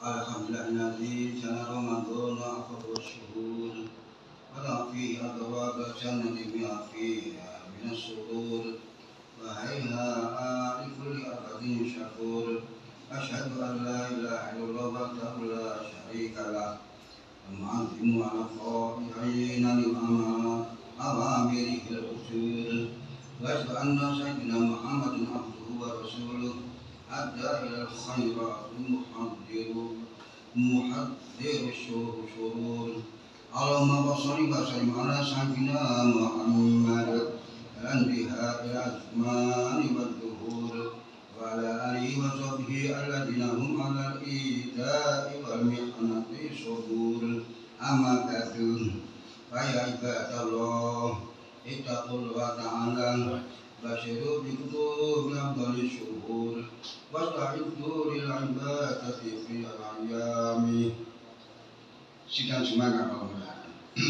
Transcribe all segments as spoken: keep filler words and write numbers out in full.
Alhamdulillah jana Ramadan afdalus syuhur wa fi adwaq jannati bi'a fi min as-surur wa hayha likulli abadin syakur asyhadu an la ilaha illallah wahdahu la syarika lah al-mu'azzimu ala qa'ina lil awamirihi al-usul wa asyhadu anna sayyidina Muhammadan abduhu wa rasuluh adda ila al-khairat muhaddiru muhaddiru syurur Allahumma sholli wa sallim ala sayyidina Muhammad anbiha ila azmani wa dhuhur wa ala alihi wa sahbihi alladhina hum ala al-idai wal mihnati subur amma ba'du fa ya ibadallah ittaqullaha ta'ala basyiru bi qudubi afdali syuhur wasta'iddu lil ibadati fi al-ayami sidang semangat Allah.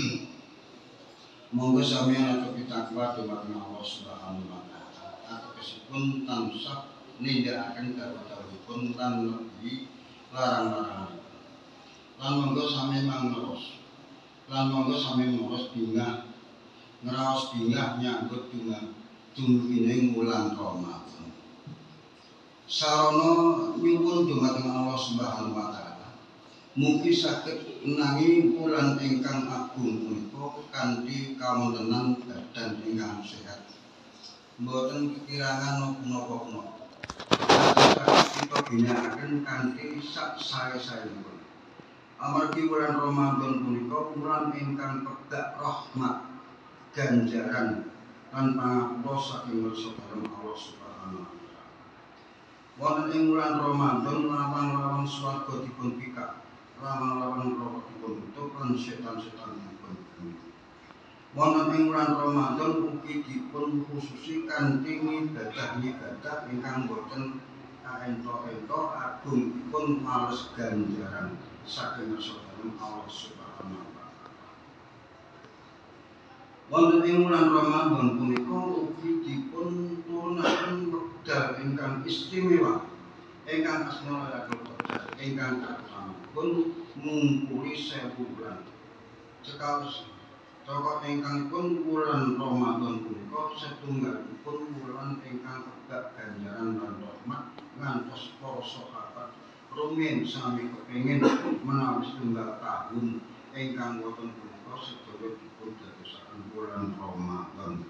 Monggo sampeyan atur pitakwa dumateng Allah Subhanahu wa taala. Ategesipun tansah nindakaken dawuh-dawuhipun lan nebi larang-larang. Lan monggo sami mangros. Lan monggo sami mangros bingah ngraos bingah nyambut dengan dumugining wulan Ramadan. Sarana nyuwun dumateng Allah Subhanahu wa taala. Mugi saged nangi wulan ingkang agung punika kanthi kawontenan badan ingkang sehat. Mboten kekirangan napa-napa. Saged kita ginakaken kanthi sak sae-saenipun. Amargi wulan Ramadan punika wulan ingkang pebak rahmat, ganjaran lan pangapura saking ngarsa Allah Subhanahu wa taala. Wonten ing wulan Ramadan lawang-lawang swarga dipun bikak. Lawang-lawang neraka dipun tutup lan setan-setan dipun gemi. Wonten ing wulan Ramadan ugi dipun khususi kanthi ibadah-ibadah ingkang boten kaento-ento agungipun males ganjaran saking ngarsa Allah Subhanahu wa taala. Wonten ing wulan Ramadan punika ugi dipun turunaken wekdal ingkang istimewa ingkang asma Lailatul Qadar ingkang pun mungkuli sewu bulan. Sekaligus toko ingkangipun wulan Ramadan punika setunggalipun wulan ingkang pebak ganjaran lan rahmat ngantos para sahabat rumiyin sami kepengin menawi setunggal tahun ingkang wonten punika sedaya dipun dadosaken wulan Ramadan.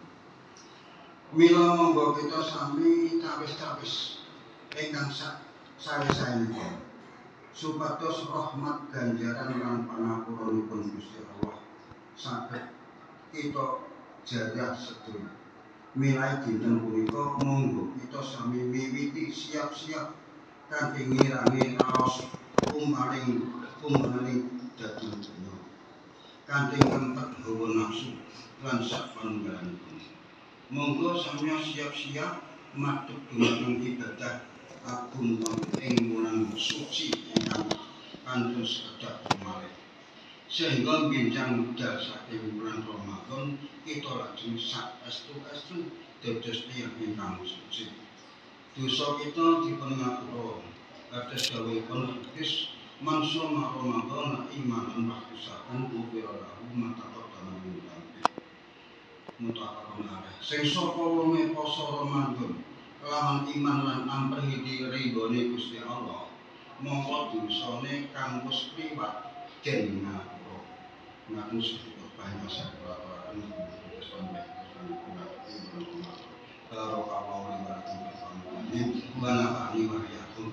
Mila monggo kita sami cawis-cawis ingkang sae-saenipun supados rahmat ganjaran lan pangapuranipun Gusti Allah saged kita jarah sedaya. Milai dinten punika monggo kita sami miwiti siap-siap kanthi ngirangi raos umpaling umpaling dadi dunya kanthi kempet hawa nafsu lan sapanunggalipun. Monggo sampeyan siap-siap madhep dumateng ibadah agung ing wulan suci ingkang kantun sekedhap malih. Sehingga bincang budal saking wulan Ramadan kita lajeng saestu-estu dados tiyang ingkang suci. Dosa kita dipun ngapura kados dawuhipun hadis man shoma Ramadan imanan wa ihtisaban ghufira lahu ma taqaddama min dhanbi. Mutafaqun alaih. Sing sapa wonge poso Ramadan lawan iman lan amprih ridhone Gusti Allah, mongko dosane kang wis liwat den ngapura. Ngaten sedaya banyak sakuraken sampai kula ing karo Allah liwat wa nafa'ani wa iyyakum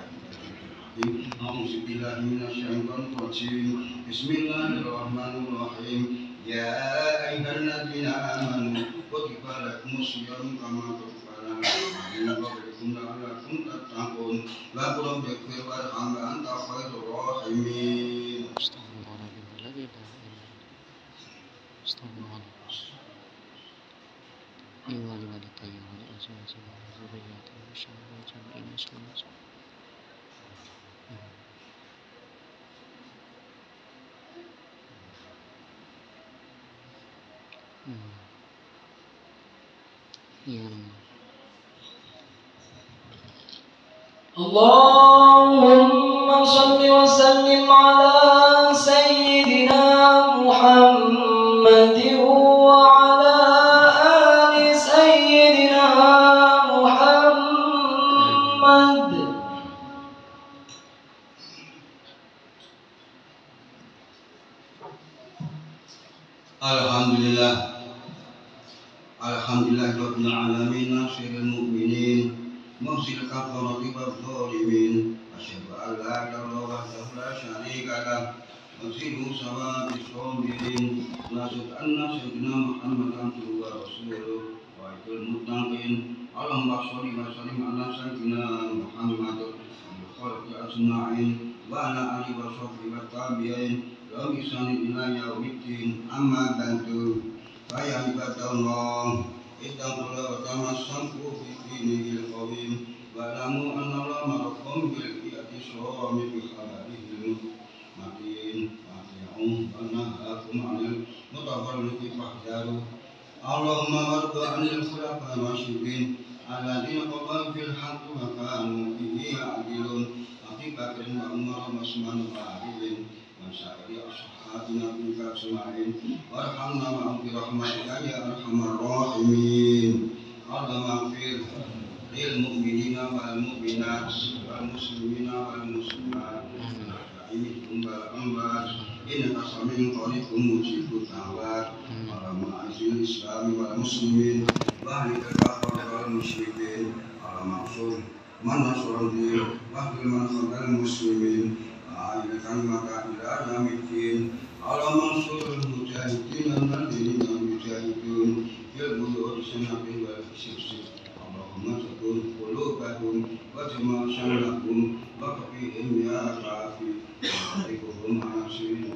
bi A'udzubillahi minasyaitonir rajim. Bismillahirrahmanirrahim. Ya ayyuhalladzina amanu kutiba lakumus siyam kama kutiba alal ladzina min qablikum la'allakum tattaqun. La tughfir warhamna anta khairur rahimin. Allahumma salli wa Alhamdulillah, Alhamdulillah Rabbil Alamin, Nasiril Mu'minin, Muhsil Kafarati wal Zalimin. Asyhadu an la ilaha illallah wahdahu la syarika lah, Muhsilu Sawabi Sabirin. Nasyhadu anna Sayyidina Muhammadan abduhu wa rasuluh wa ikul muttaqin. Allahumma sholli wa sallim ala Sayyidina Muhammad wa khalqi ajma'in wa ala alihi wa sahbihi wa tabi'in. Lalu ila yaumiddin, amma ba'du. Fa ibadallah, ittaqullaha wa tamassaku fi dinil qawim wa lamu anna Allaha ma'akum bil i'tisami bi hablil matin wa ati'u wa nahakum 'anil mutafarriqi fahdharu. Allahumma warda 'anil khulafa'ir rasyidin alladziina qalu fil haqqi wa kanu bihi ya'dilun. Abi Bakrin wa Umar wa Utsman wa Ali Masyari ashabina bika ajma'in warhamna ma'am bi rahmatika ya arhamar rahimin. Allahumma fir lil mu'minina wal mu'minat wal muslimina wal muslimat rahimhum wal amwat innaka sami'un qaribun mujibud da'wat. Allahumma a'izil islam wal muslimin wa ahlikal kafar wal musyrikin. Allahumma ansur man nasara din wa khil man khadal muslimin. Ayyukan maka ila yaumiddin. Allahumma ansurul mujahidin alladzina yujahidun fil bu'ur sanati wal sirsi. Allahumma sakun qulubahum wa jama' syamlahum wa qfihim ya kafi wa qfihum anasirin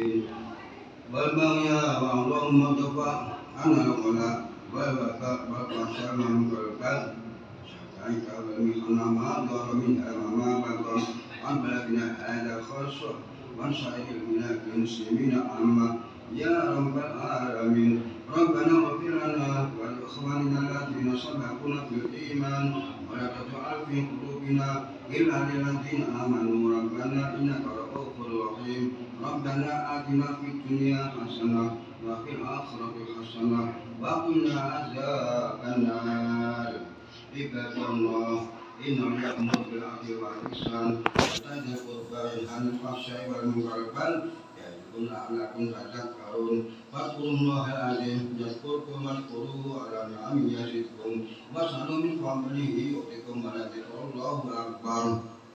wal baghya wa Allahumma dafa' anal qala wal waka wal qasam wal qad syakaika wal mihna ma dhara min amama baqam an balagna hadha khassa wa sa'iril muslimina amma ya rabbal alamin. Rabbana ighfir lana wa li ikhwanina alladziina sabaquna bil iman wa la taj'al fi qulubina ghillan lil ladzina amanu rabbana innaka ra'ufur rahim. Rabbana atina fid dunya hasanah wa fil akhirati hasanah wa qina adzabannar. Ibadallah, inna ya'muru bil 'adli wal ihsan wa yanha 'anil fahsya'i wal munkari wal ya'idhukum la'allakum tadhakkarun. Fadhkurullahal 'azim yadhkurkum washkuruhu 'ala ni'amihi yazidkum was'alu min fadlihi yu'tikum wa la dzikrullahi akbar.